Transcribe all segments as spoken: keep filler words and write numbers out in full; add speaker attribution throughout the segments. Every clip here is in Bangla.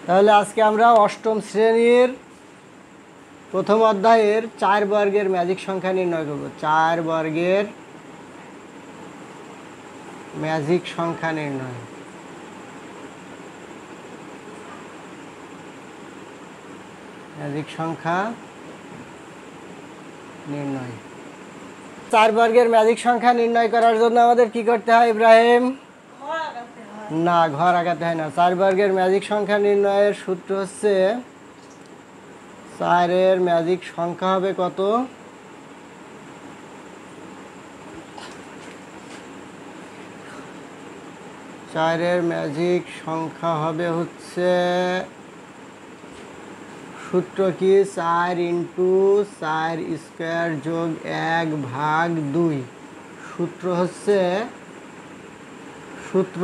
Speaker 1: তাহলে আজকে আমরা অষ্টম শ্রেণীর প্রথম অধ্যায়ের চার বর্গের ম্যাজিক সংখ্যা নির্ণয় করব। চার বর্গের ম্যাজিক সংখ্যা নির্ণয়। ম্যাজিক সংখ্যা নির্ণয় চার বর্গের ম্যাজিক সংখ্যা নির্ণয় করার জন্য আমাদের কি করতে হয় ইব্রাহিম? না, ঘর আঁকাতে হয় না। চার বর্গের ম্যাজিক সংখ্যা নির্ণয়ের সূত্র হচ্ছে চারের ম্যাজিক সংখ্যা হবে কত? চারের ম্যাজিক সংখ্যা হবে হচ্ছে সূত্র কি? চার ইন্টু চার স্কোয়ার যোগ এক ভাগ দুই। সূত্র হচ্ছে সূত্র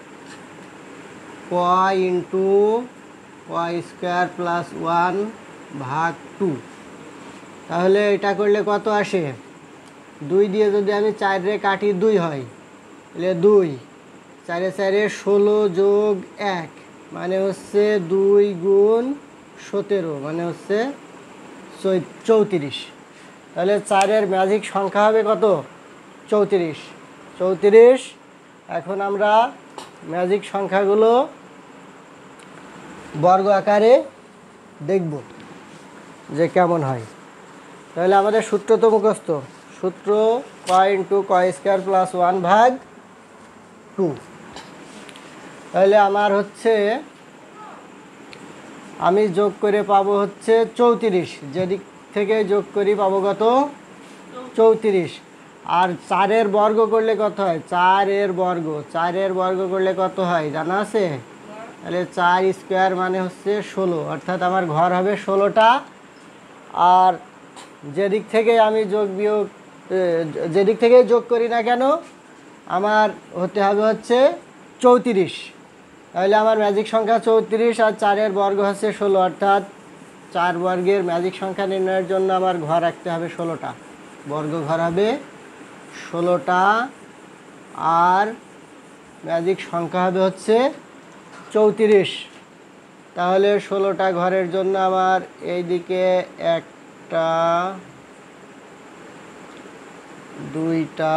Speaker 1: ক into Y square plus one ভাগ টু। তাহলে এটা করলে কত আসে? দুই দিয়ে যদি আমি চারে কাটি দুই হয়, তাহলে দুই চারে চারে ষোলো যোগ এক মানে হচ্ছে দুই গুণ সতেরো মানে হচ্ছে চৌত্রিশ। তাহলে চারের ম্যাজিক সংখ্যা হবে কত? চৌত্রিশ। চৌত্রিশ। এখন আমরা ম্যাজিক সংখ্যাগুলো বর্গ আকারে দেখব যে কেমন হয়। তাহলে আমাদের সূত্র তো মুখস্থ। সূত্র ক ইন্টু ক স্কোয়ার প্লাস ওয়ান ভাগ টু। তাহলে আমার হচ্ছে আমি যোগ করে পাবো হচ্ছে চৌত্রিশ। যেদিক থেকে যোগ করি পাবো কত? চৌত্রিশ। আর চারের বর্গ করলে কত হয়? চারের বর্গ চারের বর্গ করলে কত হয় জানা আছে? তাহলে চার স্কোয়ার মানে হচ্ছে ষোলো, অর্থাৎ আমার ঘর হবে ষোলোটা। আর যেদিক থেকে আমি যোগ বিয়োগ যেদিক থেকে যোগ করি না কেন আমার হতে হবে হচ্ছে চৌত্রিশ। তাহলে আমার ম্যাজিক সংখ্যা চৌত্রিশ আর চারের বর্গ হচ্ছে ষোলো, অর্থাৎ চার বর্গের ম্যাজিক সংখ্যা নির্ণয়ের জন্য আমার ঘর রাখতে হবে ষোলোটা। বর্গ ঘর হবে ষোলোটা আর ম্যাজিক সংখ্যা হবে হচ্ছে চৌত্রিশ। তাহলে ষোলোটা ঘরের জন্য আমার এইদিকে একটা, দুইটা,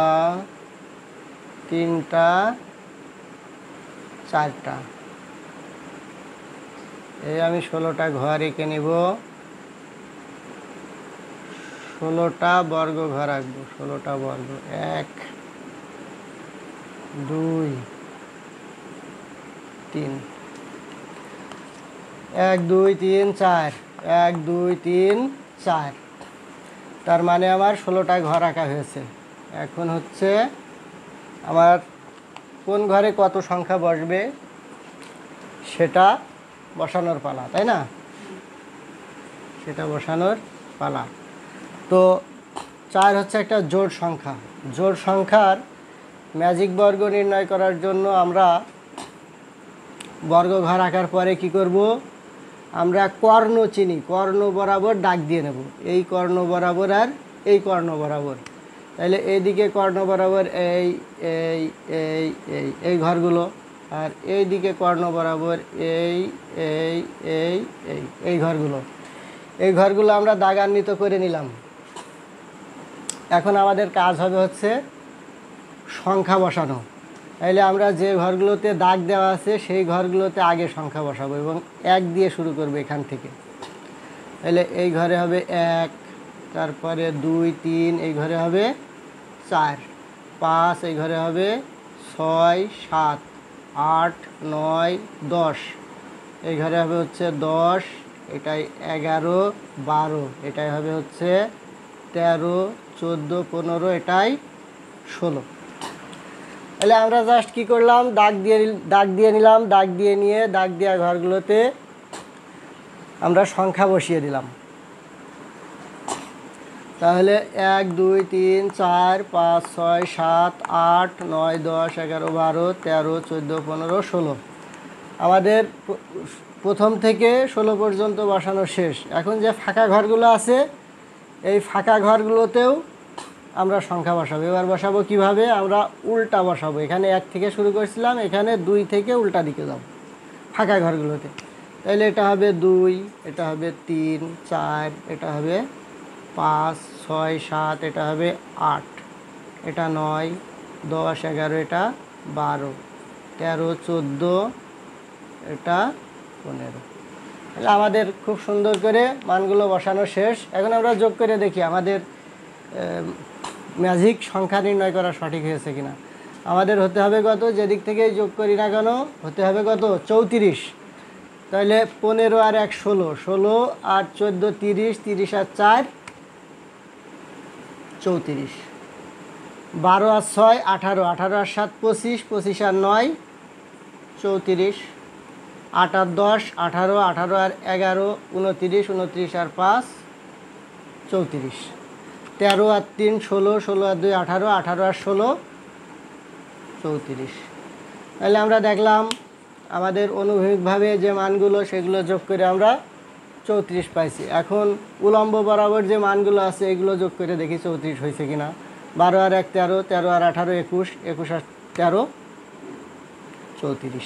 Speaker 1: তিনটা, চারটা। এই আমি ষোলোটা ঘর এঁকে নিব, ষোলোটা বর্গ ঘর আঁকবো। ষোলোটা বর্গ এক, দুই, তিন, এক দুই তিন চার, এক দুই তিন চার। তার মানে আমার ষোলোটা ঘর আঁকা হয়েছে। এখন হচ্ছে আমার কোন ঘরে কত সংখ্যা বসবে সেটা বসানোর পালা, তাই না? সেটা বসানোর পালা। তো চার হচ্ছে একটা জোড় সংখ্যা। জোড় সংখ্যার ম্যাজিক বর্গ নির্ণয় করার জন্য আমরা বর্গ ঘর আঁকার পরে কি করব? আমরা কর্ণ চিনি, কর্ণ বরাবর দাগ দিয়ে নেব। এই কর্ণ বরাবর আর এই কর্ণ বরাবর। তাহলে এইদিকে কর্ণ বরাবর এই এই এই এই এই ঘরগুলো, আর এই দিকে কর্ণ বরাবর এই এই এই এই এই ঘরগুলো। এই ঘরগুলো আমরা দাগান্বিত করে নিলাম। এখন আমাদের কাজ হবে হচ্ছে সংখ্যা বসানো। তাইলে আমরা যে ঘরগুলোতে দাগ দেওয়া আছে সেই ঘরগুলোতে আগে সংখ্যা বসাবো এবং এক দিয়ে শুরু করবো এখান থেকে। তাহলে এই ঘরে হবে এক, তারপরে দুই তিন, এই ঘরে হবে চার, পাঁচ, এই ঘরে হবে ছয়, সাত, আট, নয়, দশ, এই ঘরে হবে হচ্ছে দশ, এটাই এগারো, বারো, এটাই হবে হচ্ছে তেরো, চোদ্দো, পনেরো, এটাই ষোলো। তাহলে আমরা জাস্ট কী করলাম? দাগ দিয়ে দাগ দিয়ে নিলাম। দাগ দিয়ে নিয়ে দাগ দেওয়া ঘরগুলোতে আমরা সংখ্যা বসিয়ে দিলাম। তাহলে এক দুই তিন চার পাঁচ ছয় সাত আট নয় দশ এগারো বারো তেরো চোদ্দো পনেরো ষোলো। আমাদের প্রথম থেকে ষোলো পর্যন্ত বসানো শেষ। এখন যে ফাঁকা ঘরগুলো আছে এই ফাঁকা ঘরগুলোতেও আমরা সংখ্যা বসাবো। এবার বসাবো কিভাবে? আমরা উল্টা বসাবো। এখানে এক থেকে শুরু করছিলাম, এখানে দুই থেকে উল্টা দিকে যাব ফাঁকা ঘরগুলোতে। তাহলে এটা হবে দুই, এটা হবে তিন, চার, এটা হবে পাঁচ, ছয়, সাত, এটা হবে আট, এটা নয়, দশ, এগারো, এটা বারো, তেরো, চোদ্দো, এটা পনেরো। তাহলে আমাদের খুব সুন্দর করে মানগুলো বসানো শেষ। এখন আমরা যোগ করে দেখি আমাদের ম্যাজিক সংখ্যা নির্ণয় করা সঠিক হয়েছে কিনা। আমাদের হতে হবে কত, যেদিক থেকেই যোগ করি না কেন হতে হবে কত, চৌত্রিশ। তাহলে পনেরো আর এক ষোলো, ষোলো আর চোদ্দো তিরিশ, তিরিশ আর চার চৌত্রিশ। বারো আর ছয় আঠারো, আঠারো আর সাত পঁচিশ, পঁচিশ আর নয় চৌত্রিশ। আট আর দশ আঠারো, আঠারো আর এগারো উনত্রিশ, উনত্রিশ আর পাঁচ চৌত্রিশ। তেরো আর তিন ষোলো, ষোলো আর দুই আঠারো, আঠারো আর ষোলো চৌত্রিশ। তাহলে আমরা দেখলাম আমাদের অনুভূমিকভাবে যে মানগুলো সেগুলো যোগ করে আমরা চৌত্রিশ পাইছি। এখন উলম্ব বরাবর যে মানগুলো আছে এগুলো যোগ করে দেখি চৌত্রিশ হয়েছে কিনা। বারো আর এক তেরো, তেরো আর আঠারো একুশ, একুশ আর তেরো চৌত্রিশ।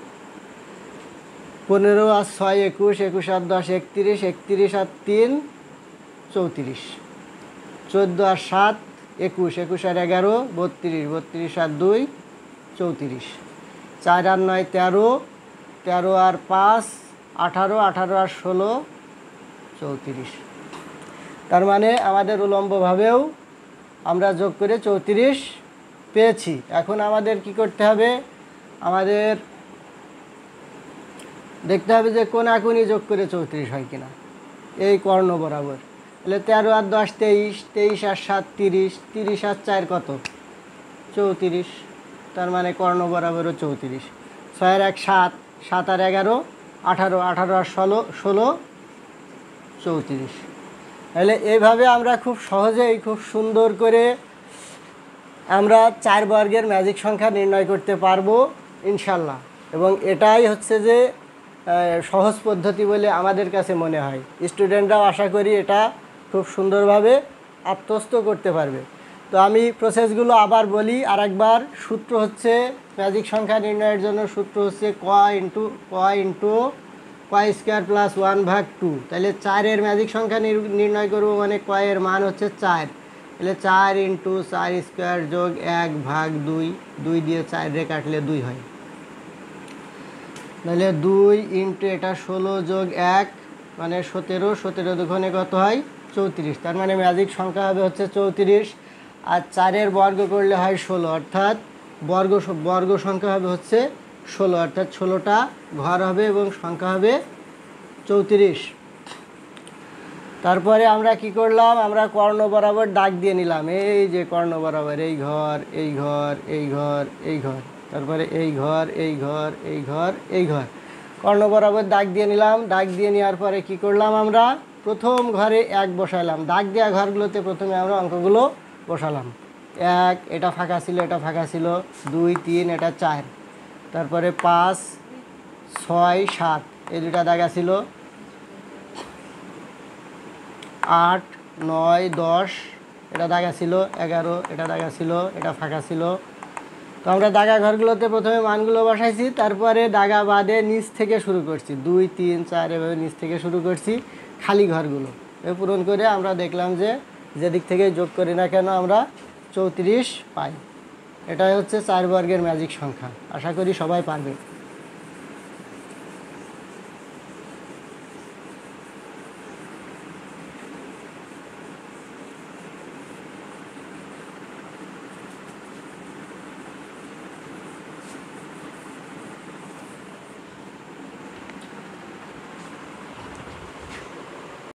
Speaker 1: পনেরো আর ছয় একুশ, একুশ আর দশ একত্রিশ, একত্রিশ আর তিন চৌত্রিশ। চোদ্দো আর সাত একুশ, একুশ আর এগারো বত্রিশ, বত্রিশ আর দুই চৌত্রিশ। চার আর নয় তেরো, তেরো আর পাঁচ আঠারো, আঠারো আর ষোলো চৌত্রিশ। তার মানে আমাদের উলম্বভাবেও আমরা যোগ করে চৌত্রিশ পেয়েছি। এখন আমাদের কি করতে হবে, আমাদের দেখতে হবে যে কোনাকুনি যোগ করে চৌত্রিশ হয় কিনা, এই কর্ণ বরাবর। তাহলে তেরো আর দশ তেইশ, তেইশ আর সাত তিরিশ, তিরিশ আর চার কত চৌত্রিশ, তার মানে কর্ণ বরাবরও চৌত্রিশ। ছয় আর এক সাত, সাত আর এগারো আঠারো, আঠারো আর ষোলো ষোলো চৌত্রিশ। তাহলে এইভাবে আমরা খুব সহজেই খুব সুন্দর করে আমরা চার বর্গের ম্যাজিক সংখ্যা নির্ণয় করতে পারবো ইনশাল্লাহ। এবং এটাই হচ্ছে যে সহজ পদ্ধতি বলে আমাদের কাছে মনে হয়। স্টুডেন্টরাও আশা করি এটা খুব সুন্দরভাবে আত্মস্থ করতে পারবে। তো আমি প্রসেসগুলো আবার বলি আর একবার। সূত্র হচ্ছে ম্যাজিক সংখ্যা নির্ণয়ের জন্য সূত্র হচ্ছে ক ইন্টু ক ইন্টু ক স্কোয়ার প্লাস ওয়ান ভাগ টু। তাহলে চারের ম্যাজিক সংখ্যা নির্ণয় করবো মানে কয়ের মান হচ্ছে চার। তাহলে চার ইন্টু চার স্কোয়ার যোগ এক ভাগ দুই, দুই দিয়ে চার রে কাটলে দুই হয়। তাহলে দুই ইন্টু এটা ষোলো যোগ এক মানে সতেরো, সতেরো দুগুণে কত হয় চৌত্রিশ। তার মানে ম্যাজিক সংখ্যা হবে হচ্ছে চৌত্রিশ। আর চারের বর্গ করলে হয় ষোলো, অর্থাৎ বর্গ বর্গ সংখ্যা হবে হচ্ছে ষোলো, অর্থাৎ ষোলোটা ঘর হবে এবং সংখ্যা হবে চৌত্রিশ। তারপরে আমরা কি করলাম, আমরা কর্ণ বরাবর দাগ দিয়ে নিলাম। এই যে কর্ণ বরাবর এই ঘর, এই ঘর, এই ঘর, এই ঘর, তারপরে এই ঘর, এই ঘর, এই ঘর, এই ঘর, কর্ণ বরাবর দাগ দিয়ে নিলাম। দাগ দিয়ে নেওয়ার পরে কি করলাম, আমরা প্রথম ঘরে এক বসালাম। দাগ দেওয়া ঘরগুলোতে প্রথমে আমরা অঙ্কগুলো বসালাম। এক, এটা ফাঁকা ছিল, এটা ফাঁকা ছিল। দুই, তিন, এটা চার, তারপরে পাঁচ, ছয়, সাত, এই দুটা দাগা ছিল। আট, নয়, দশ, এটা দাগা ছিল। এগারো, এটা দাগা ছিল, এটা ফাঁকা ছিল। তো আমরা দাগা ঘরগুলোতে প্রথমে মানগুলো বসাইছি, তারপরে দাগা বাদে নিচ থেকে শুরু করছি। দুই, তিন, চার এভাবে নিচ থেকে শুরু করছি খালি ঘরগুলো পূরণ করে আমরা দেখলাম যে যেদিক থেকে যোগ করি না কেন আমরা চৌত্রিশ পাই। এটাই হচ্ছে চার বর্গের ম্যাজিক সংখ্যা। আশা করি সবাই পারবে।